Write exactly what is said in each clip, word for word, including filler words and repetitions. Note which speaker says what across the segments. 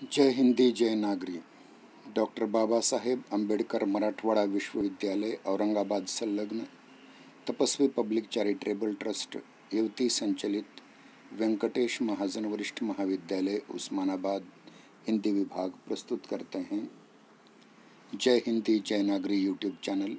Speaker 1: जय हिंदी जय नागरी। डॉक्टर बाबा साहेब आंबेडकर मराठवाडा विश्वविद्यालय औरंगाबाद संलग्न तपस्वी पब्लिक चैरिटेबल ट्रस्ट युवती संचलित वेंकटेश महाजन वरिष्ठ महाविद्यालय उस्मानाबाद हिंदी विभाग प्रस्तुत करते हैं जय हिंदी जय नागरी यूट्यूब चैनल।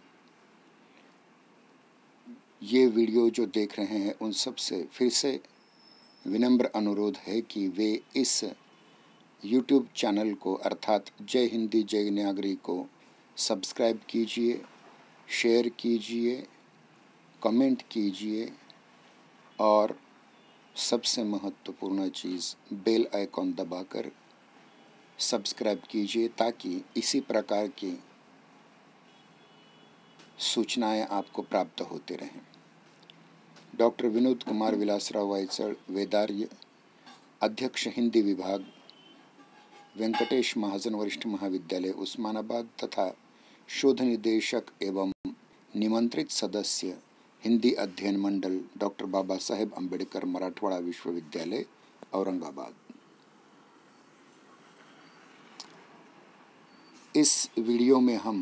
Speaker 1: ये वीडियो जो देख रहे हैं उन सब से फिर से विनम्र अनुरोध है कि वे इस यूट्यूब चैनल को अर्थात जय हिंदी जय नागरी को सब्सक्राइब कीजिए, शेयर कीजिए, कमेंट कीजिए और सबसे महत्वपूर्ण चीज़ बेल आइकॉन दबाकर सब्सक्राइब कीजिए ताकि इसी प्रकार की सूचनाएं आपको प्राप्त होते रहें। डॉक्टर विनोद कुमार विलासराव वायचड़, वेदार्य, अध्यक्ष हिंदी विभाग, वेंकटेश महाजन वरिष्ठ महाविद्यालय उस्मानाबाद तथा शोध निदेशक एवं निमंत्रित सदस्य हिंदी अध्ययन मंडल डॉक्टर बाबा साहेब आंबेडकर मराठवाडा विश्वविद्यालय औरंगाबाद। इस वीडियो में हम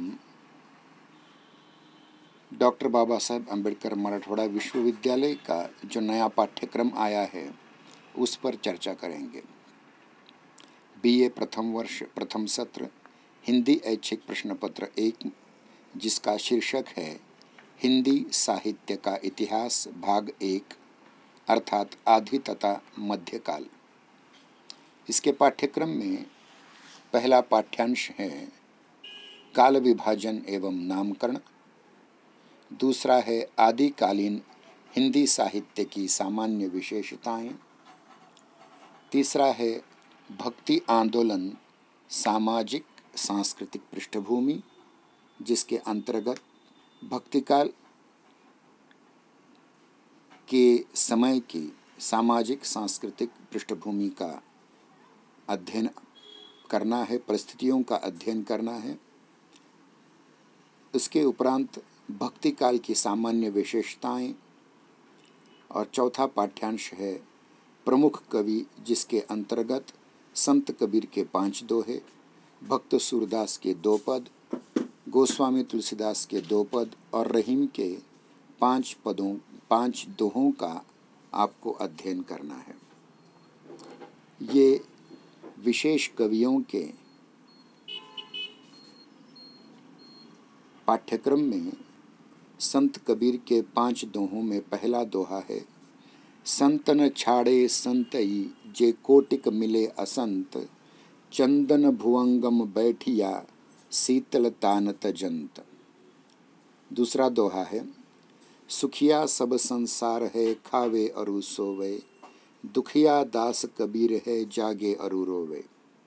Speaker 1: डॉक्टर बाबा साहेब आंबेडकर मराठवाडा विश्वविद्यालय का जो नया पाठ्यक्रम आया है उस पर चर्चा करेंगे। बीए प्रथम वर्ष प्रथम सत्र हिंदी ऐच्छिक प्रश्न पत्र एक, जिसका शीर्षक है हिंदी साहित्य का इतिहास भाग एक अर्थात आदि तथा मध्यकाल। इसके पाठ्यक्रम में पहला पाठ्यांश है काल विभाजन एवं नामकरण, दूसरा है आदिकालीन हिंदी साहित्य की सामान्य विशेषताएं, तीसरा है भक्ति आंदोलन सामाजिक सांस्कृतिक पृष्ठभूमि, जिसके अंतर्गत भक्तिकाल के समय की सामाजिक सांस्कृतिक पृष्ठभूमि का अध्ययन करना है, परिस्थितियों का अध्ययन करना है। उसके उपरांत भक्तिकाल की सामान्य विशेषताएं और चौथा पाठ्यांश है प्रमुख कवि, जिसके अंतर्गत संत कबीर के पांच दोहे, भक्त सूरदास के दो पद, गोस्वामी तुलसीदास के दो पद और रहीम के पांच पदों पांच दोहों का आपको अध्ययन करना है। ये विशेष कवियों के पाठ्यक्रम में संत कबीर के पांच दोहों में पहला दोहा है संतन छाड़े संतई जे कोटिक मिले असंत, चंदन भुवंगम बैठिया शीतल तानत जंत। दूसरा दोहा है सुखिया सब संसार है खावे अरु सोवे, दुखिया दास कबीर है जागे अरु रोवे।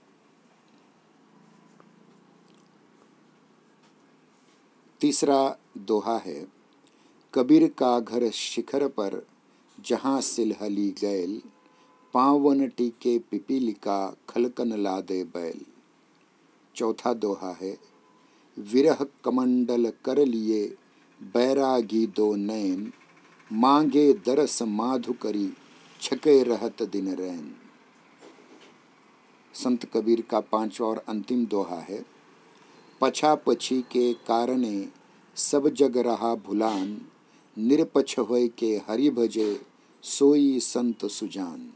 Speaker 1: तीसरा दोहा है कबीर का घर शिखर पर जहाँ सिलहली गैल, पावन टीके पिपीलिका खलकन लादे बैल। चौथा दोहा है विरह कमंडल कर लिए बैरागी दो नैन, मांगे दरस माधुकरी छके रहत दिन रैन। संत कबीर का पांचवा और अंतिम दोहा है पछा पछी के कारणे सब जग रहा भुलान, निरपछ होय के हरि भजे सोई संत सुजान।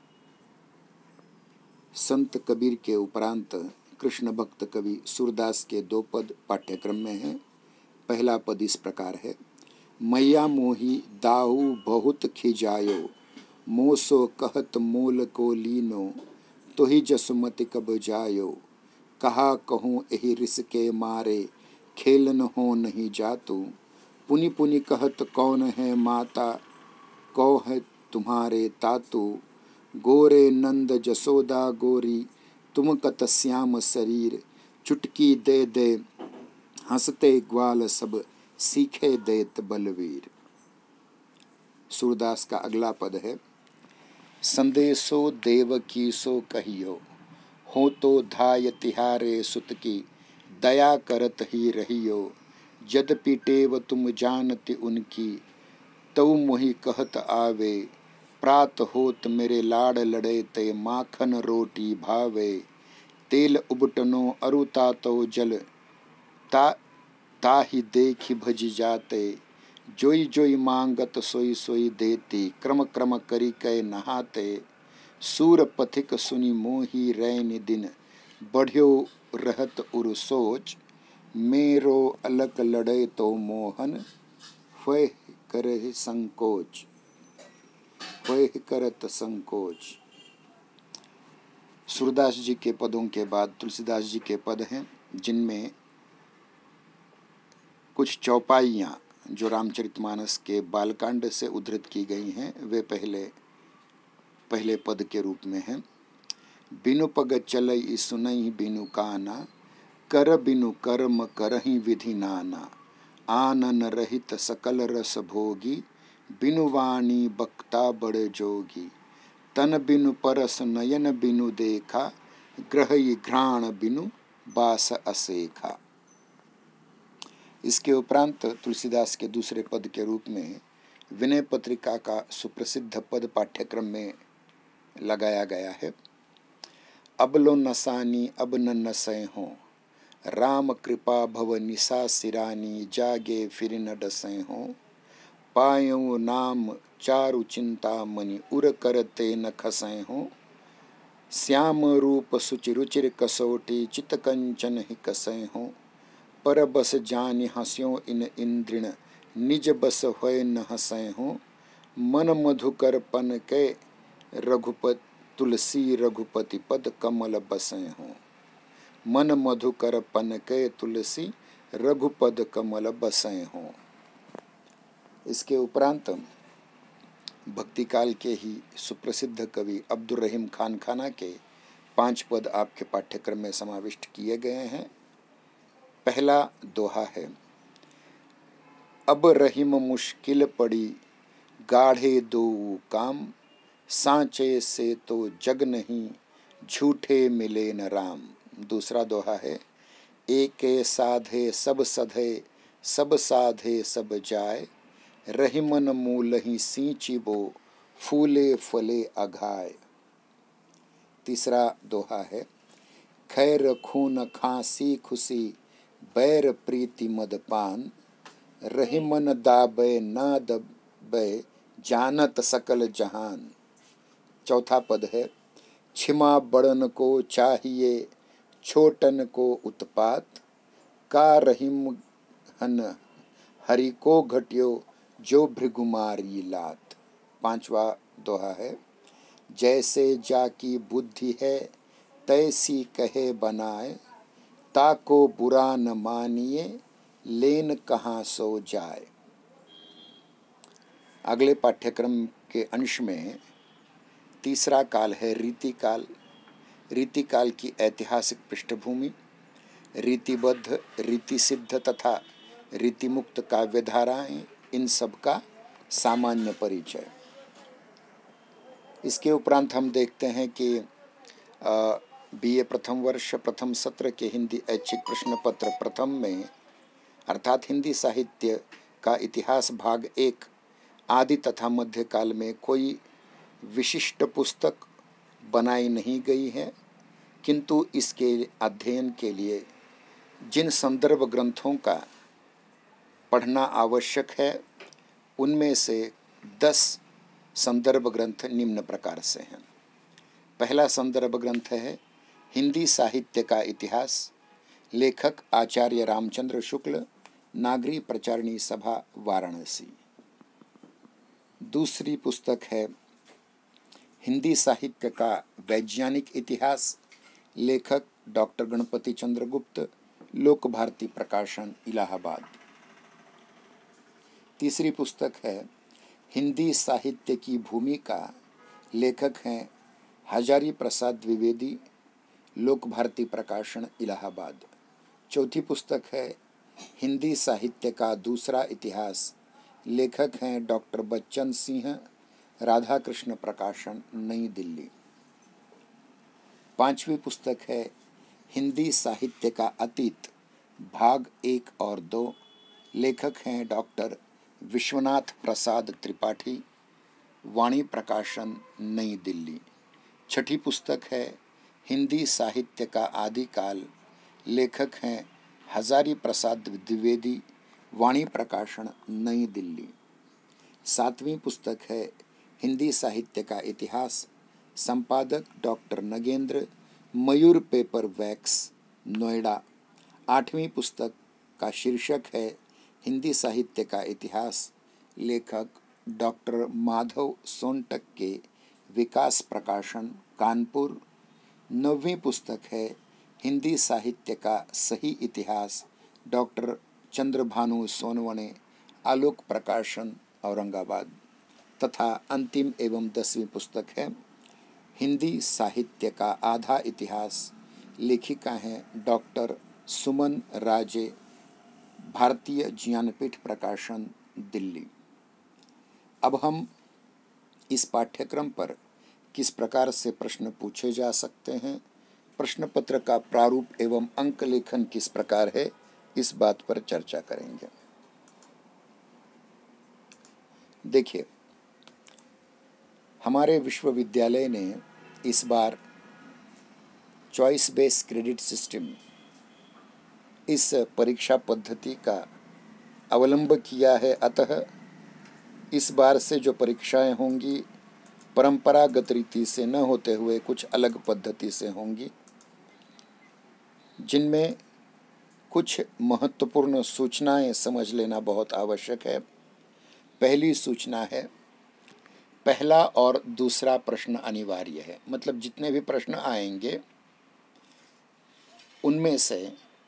Speaker 1: संत कबीर के उपरांत कृष्ण भक्त कवि सूरदास के दो पद पाठ्यक्रम में हैं। पहला पद इस प्रकार है मैया मोही दाऊ बहुत खिजायो, मोसो कहत मोल को लीनो, तोहि जसुमति कब जायो, कहा कहूँ एहि रिस के मारे खेलन हो नहीं जातू, पुनि पुनि कहत कौन है माता, कौ है तुम्हारे तातू, गोरे नंद जसोदा गोरी तुम कत श्याम शरीर, चुटकी दे दे हंसते ग्वाल सब सीखे देत बलवीर। सूरदास का अगला पद है संदेशो देव की सो कहियो, हो तो धाय तिहारे सुत की, दया करत ही रहियो, यद्यपि टेव तुम जानते उनकी, तऊ मोहि कहत आवे, प्रात होत मेरे लाड़ लड़े ते माखन रोटी भावे, तेल उबटनो अरुता तो जल ता ताहि देखि भज जाते। जोई जोई मांगत सोई सोई देती क्रम क्रम करी कै नहाते। सूर पथिक सुनि मोही रैन दिन बढ़्यो रहत उर सोच। मेरो अलक लड़े तो मोहन होय करहि संकोच होय करत संकोच। सूरदास जी के पदों के बाद तुलसीदास जी के पद हैं, जिनमें कुछ चौपाइयाँ जो रामचरितमानस के बालकांड से उद्धृत की गई हैं, वे पहले पहले पद के रूप में हैं। बिनु पग चलई सुनई बिनु काना, कर बिनु कर्म करहि विधि नाना। आनन रहित सकल रस भोगी, बिनु वाणी बक्ता बड़ जोगी। तन बिनु परस नयन बिनु देखा, ग्रहई घ्राण बिनु बास असेखा। इसके उपरांत तुलसीदास के दूसरे पद के रूप में विनय पत्रिका का सुप्रसिद्ध पद पाठ्यक्रम में लगाया गया है। अब लो नसानी अब न नसै हो, राम कृपा भव निशा सिरानी। जागे फिर न डसै हो, पायऊ नाम चारु चिंता मनि। उर करते न खसै हो, श्याम रूप सुचि रुचिर कसोटी। चित कंचन ही कसै हो, पर बस जानि हस्यों इन इंद्रिण। निज बस होय न हसै हो, मन मधुकर पन के रघुपति। तुलसी रघुपति पद कमल बसै हो, मन मधुकर पन के तुलसी रघुपद कमल बसै हो। इसके उपरांत भक्ति काल के ही सुप्रसिद्ध कवि अब्दुल रहीम खान खाना के पांच पद आपके पाठ्यक्रम में समाविष्ट किए गए हैं। पहला दोहा है, अब रहीम मुश्किल पड़ी गाढ़े दो काम। सांचे से तो जग नहीं झूठे मिले न राम। दूसरा दोहा है, एके साधे सब सधे सब साधे सब जाय। रहीमन मूल ही सींची बो फूले फले अघाय। तीसरा दोहा है, खैर खून खांसी खुशी बैर प्रीति मदपान। रहीमन दाबे न दबे जानत सकल जहान। चौथा पद है, क्षमा बड़न को चाहिए छोटन को उत्पात। का रहीम हन हरि को घटियो जो भृगुमारी लात। पांचवा दोहा है, जैसे जाकी बुद्धि है तैसी कहे बनाए। ताको बुरा न मानिए लेन कहाँ सो जाए। अगले पाठ्यक्रम के अंश में तीसरा काल है रीति काल। रीति काल की ऐतिहासिक पृष्ठभूमि, रीतिबद्ध, रीति सिद्ध तथा रीतिमुक्त काव्यधाराएं, इन सब का सामान्य परिचय। इसके उपरांत हम देखते हैं कि बीए प्रथम वर्ष प्रथम सत्र के हिंदी ऐच्छिक प्रश्न पत्र प्रथम में अर्थात हिंदी साहित्य का इतिहास भाग एक आदि तथा मध्यकाल में कोई विशिष्ट पुस्तक बनाई नहीं गई है, किंतु इसके अध्ययन के लिए जिन संदर्भ ग्रंथों का पढ़ना आवश्यक है उनमें से दस संदर्भ ग्रंथ निम्न प्रकार से हैं। पहला संदर्भ ग्रंथ है हिंदी साहित्य का इतिहास, लेखक आचार्य रामचंद्र शुक्ल, नागरी प्रचारणी सभा वाराणसी। दूसरी पुस्तक है हिंदी साहित्य का वैज्ञानिक इतिहास, लेखक डॉक्टर गणपति चंद्र गुप्त, लोक भारती प्रकाशन इलाहाबाद। तीसरी पुस्तक है हिंदी साहित्य की भूमिका, लेखक हैं हजारी प्रसाद द्विवेदी, लोक भारती प्रकाशन इलाहाबाद। चौथी पुस्तक है हिंदी साहित्य का दूसरा इतिहास, लेखक हैं डॉक्टर बच्चन सिंह, राधा कृष्ण प्रकाशन नई दिल्ली। पांचवी पुस्तक है हिंदी साहित्य का अतीत, भाग एक और दो, लेखक हैं डॉक्टर विश्वनाथ प्रसाद त्रिपाठी, वाणी प्रकाशन नई दिल्ली। छठी पुस्तक है हिंदी साहित्य का आदिकाल। लेखक हैं हजारी प्रसाद द्विवेदी, वाणी प्रकाशन, नई दिल्ली। सातवीं पुस्तक है हिंदी साहित्य का इतिहास। संपादक डॉक्टर नगेंद्र, मयूर पेपर वैक्स, नोएडा। आठवीं पुस्तक का शीर्षक है हिंदी साहित्य का इतिहास। लेखक डॉक्टर माधव सोनटक के, विकास प्रकाशन, कानपुर। नौवीं पुस्तक है हिंदी साहित्य का सही इतिहास। डॉक्टर चंद्रभानु सोनवणे, आलोक प्रकाशन, औरंगाबाद। तथा अंतिम एवं दसवीं पुस्तक है हिंदी साहित्य का आधा इतिहास। लेखिका हैं डॉक्टर सुमन राजे, भारतीय ज्ञानपीठ प्रकाशन, दिल्ली। अब हम इस पाठ्यक्रम पर किस प्रकार से प्रश्न पूछे जा सकते हैं, प्रश्न पत्र का प्रारूप एवं अंक लेखन किस प्रकार है, इस बात पर चर्चा करेंगे। देखिए, हमारे विश्वविद्यालय ने इस बार चॉइस बेस क्रेडिट सिस्टम, इस परीक्षा पद्धति का अवलंब किया है। अतः इस बार से जो परीक्षाएं होंगी परंपरागत रीति से न होते हुए कुछ अलग पद्धति से होंगी, जिनमें कुछ महत्वपूर्ण सूचनाएं समझ लेना बहुत आवश्यक है। पहली सूचना है, पहला और दूसरा प्रश्न अनिवार्य है। मतलब जितने भी प्रश्न आएंगे उनमें से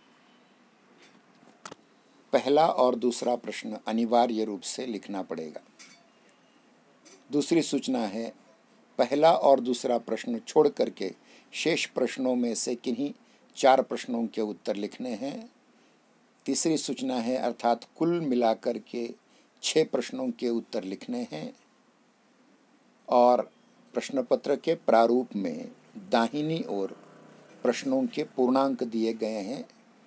Speaker 1: पहला और दूसरा प्रश्न अनिवार्य रूप से लिखना पड़ेगा। दूसरी सूचना है, पहला और दूसरा प्रश्न छोड़ करके शेष प्रश्नों में से किन्हीं चार प्रश्नों के उत्तर लिखने हैं। तीसरी सूचना है, अर्थात कुल मिलाकर के छह प्रश्नों के उत्तर लिखने हैं। और प्रश्न पत्र के प्रारूप में दाहिनी ओर प्रश्नों के पूर्णांक दिए गए हैं।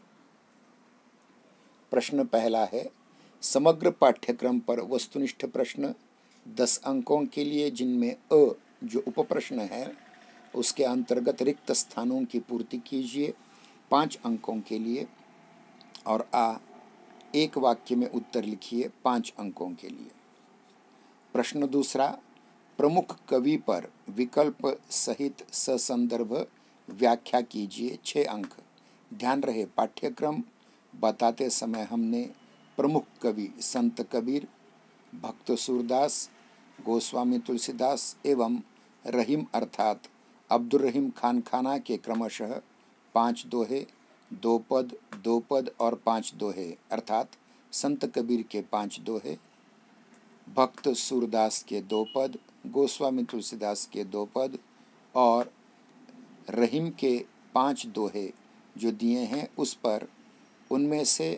Speaker 1: प्रश्न पहला है, समग्र पाठ्यक्रम पर वस्तुनिष्ठ प्रश्न दस अंकों के लिए, जिनमें अ जो उपप्रश्न है उसके अंतर्गत रिक्त स्थानों की पूर्ति कीजिए, पाँच अंकों के लिए। और आ एक वाक्य में उत्तर लिखिए, पाँच अंकों के लिए। प्रश्न दूसरा, प्रमुख कवि पर विकल्प सहित ससंदर्भ व्याख्या कीजिए, छः अंक। ध्यान रहे, पाठ्यक्रम बताते समय हमने प्रमुख कवि संत कबीर, भक्त सूरदास, गोस्वामी तुलसीदास एवं रहीम अर्थात अब्दुल रहीम खान खाना के क्रमशः पाँच दोहे, दो पद, दो पद और पाँच दोहे अर्थात संत कबीर के पाँच दोहे, भक्त सूरदास के दो पद, गोस्वामी तुलसीदास के दो पद और रहीम के पाँच दोहे जो दिए हैं उस पर उनमें से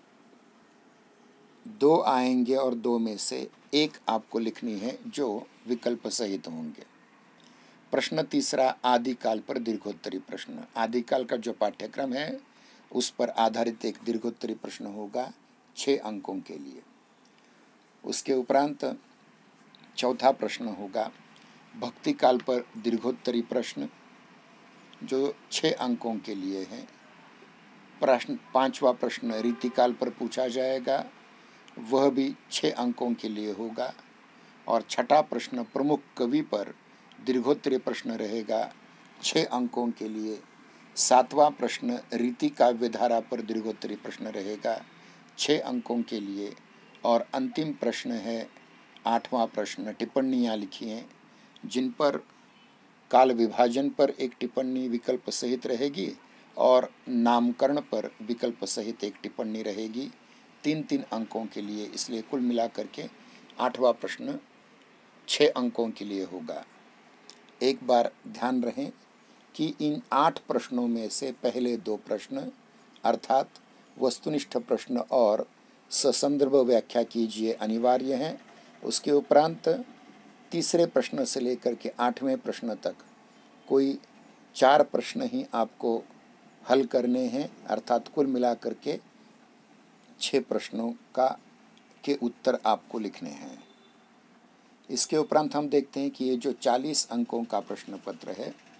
Speaker 1: दो आएंगे और दो में से एक आपको लिखनी है जो विकल्प सहित होंगे। प्रश्न तीसरा, आदिकाल पर दीर्घोत्तरी प्रश्न। आदिकाल का जो पाठ्यक्रम है उस पर आधारित एक दीर्घोत्तरी प्रश्न होगा, छः अंकों के लिए। उसके उपरांत चौथा प्रश्न होगा भक्ति काल पर दीर्घोत्तरी प्रश्न, जो छः अंकों के लिए है। प्रश्न पांचवा प्रश्न रीतिकाल पर पूछा जाएगा, वह भी छः अंकों के लिए होगा। और छठा प्रश्न प्रमुख कवि पर दीर्घोत्तरी प्रश्न रहेगा, छः अंकों के लिए। सातवां प्रश्न रीति काव्य धारा पर दीर्घोत्तरी प्रश्न रहेगा, छः अंकों के लिए। और अंतिम प्रश्न है आठवां प्रश्न, टिप्पणियाँ लिखिए, जिन पर काल विभाजन पर एक टिप्पणी विकल्प सहित रहेगी और नामकरण पर विकल्प सहित एक टिप्पणी रहेगी, तीन तीन अंकों के लिए। इसलिए कुल मिलाकर के आठवां प्रश्न छः अंकों के लिए होगा। एक बार ध्यान रहे कि इन आठ प्रश्नों में से पहले दो प्रश्न अर्थात वस्तुनिष्ठ प्रश्न और ससंदर्भ व्याख्या कीजिए अनिवार्य हैं। उसके उपरांत तीसरे प्रश्न से लेकर के आठवें प्रश्न तक कोई चार प्रश्न ही आपको हल करने हैं, अर्थात कुल मिलाकर के छः प्रश्नों का के उत्तर आपको लिखने हैं। इसके उपरांत हम देखते हैं कि ये जो चालीस अंकों का प्रश्न पत्र है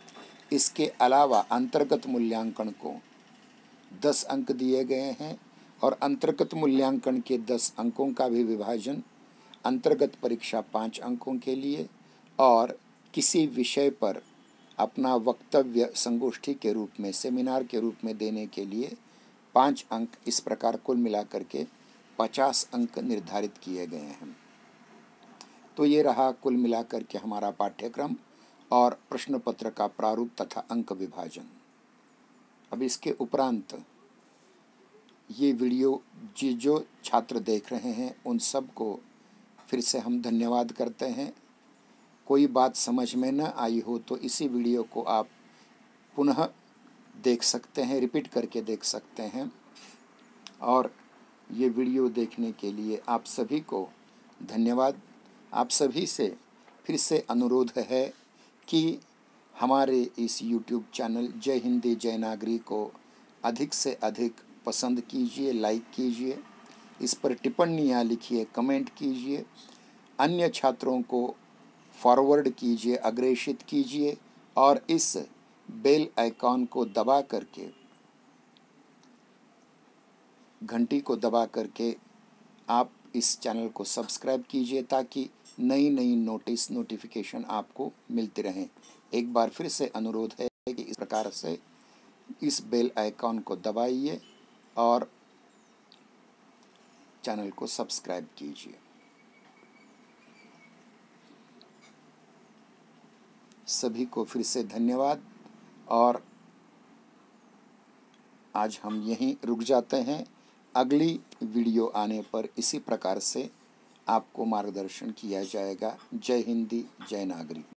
Speaker 1: इसके अलावा अंतर्गत मूल्यांकन को दस अंक दिए गए हैं और अंतर्गत मूल्यांकन के दस अंकों का भी विभाजन अंतर्गत परीक्षा पाँच अंकों के लिए और किसी विषय पर अपना वक्तव्य संगोष्ठी के रूप में, सेमिनार के रूप में देने के लिए पाँच अंक, इस प्रकार कुल मिलाकर के पचास अंक निर्धारित किए गए हैं। तो ये रहा कुल मिलाकर के हमारा पाठ्यक्रम और प्रश्न पत्र का प्रारूप तथा अंक विभाजन। अब इसके उपरांत ये वीडियो जो जो छात्र देख रहे हैं उन सब को फिर से हम धन्यवाद करते हैं। कोई बात समझ में न आई हो तो इसी वीडियो को आप पुनः देख सकते हैं, रिपीट करके देख सकते हैं। और ये वीडियो देखने के लिए आप सभी को धन्यवाद। आप सभी से फिर से अनुरोध है कि हमारे इस यूट्यूब चैनल जय हिंदी जय नागरी को अधिक से अधिक पसंद कीजिए, लाइक कीजिए, इस पर टिप्पणियाँ लिखिए, कमेंट कीजिए, अन्य छात्रों को फॉरवर्ड कीजिए, अग्रेषित कीजिए और इस बेल आइकॉन को दबा करके, घंटी को दबा करके आप इस चैनल को सब्सक्राइब कीजिए ताकि नई नई नोटिस नोटिफिकेशन आपको मिलते रहें। एक बार फिर से अनुरोध है कि इस प्रकार से इस बेल आइकॉन को दबाइए और चैनल को सब्सक्राइब कीजिए। सभी को फिर से धन्यवाद और आज हम यहीं रुक जाते हैं। अगली वीडियो आने पर इसी प्रकार से आपको मार्गदर्शन किया जाएगा। जय हिंदी जय नागरी।